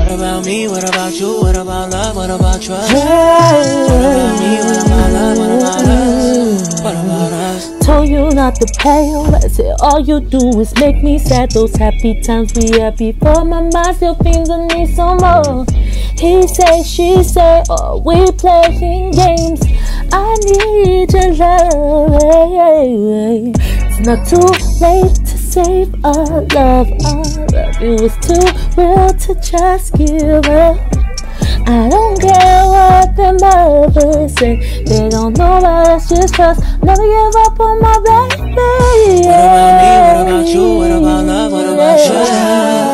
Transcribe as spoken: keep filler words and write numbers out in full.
What about me? What about you? What about love? What about trust? What about me? What about love? What about us? What about us? Told you not to pay. I said all you do is make me sad. Those happy times we had before, my mind still thinks I need some more. He say, she say, oh, we playing games. I need your love. It's not too late to save our love. Our love, it was too real to just give up. I don't care what the others say. They don't know about us, just trust. Never give up on my baby. What about me? What about you? What about love? What about trust?